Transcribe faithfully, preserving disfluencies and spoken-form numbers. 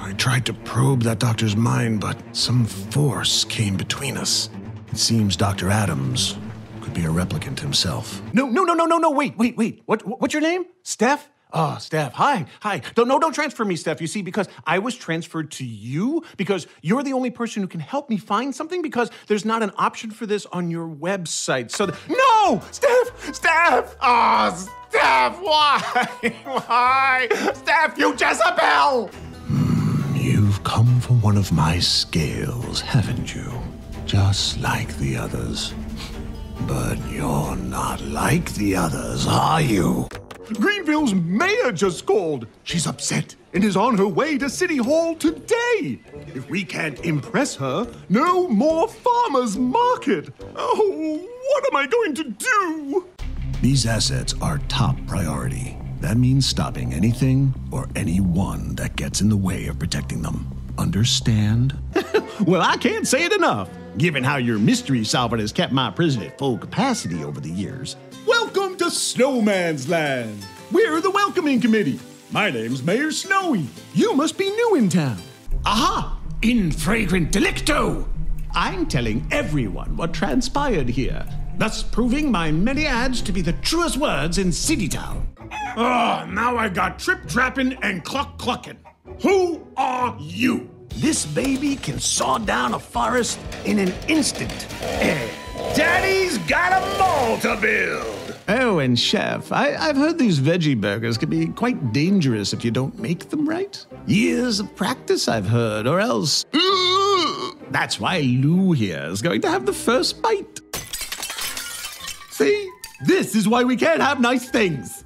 I tried to probe that doctor's mind, but some force came between us. It seems Doctor Adams could be a replicant himself. No, no, no, no, no, no, wait, wait, wait. What, what's your name? Steph? Oh, Steph, hi, hi. Don't, no, don't transfer me, Steph. You see, because I was transferred to you because you're the only person who can help me find something because there's not an option for this on your website. So, th- no, Steph, Steph. Oh, Steph, why? Why? Steph, you Jezebel. Hmm, you've come for one of my scales, haven't you? Just like the others. But you're not like the others, are you? Greenville's mayor just called. She's upset and is on her way to City Hall today. If we can't impress her, no more farmers market. Oh, what am I going to do? These assets are top priority. That means stopping anything or anyone that gets in the way of protecting them. Understand? Well, I can't say it enough, given how your mystery solver has kept my prison at full capacity over the years. Welcome to Snowman's Land. We're the welcoming committee. My name's Mayor Snowy. You must be new in town. Aha! In flagrant delicto! I'm telling everyone what transpired here, thus proving my many ads to be the truest words in Citytown. Oh, now I got trip-trapping and cluck-clucking. Who are you? This baby can saw down a forest in an instant. Eh. Daddy's got a mall to build! Oh, and Chef, I, I've heard these veggie burgers can be quite dangerous if you don't make them right. Years of practice, I've heard, or else... That's why Lou here is going to have the first bite. See? This is why we can't have nice things.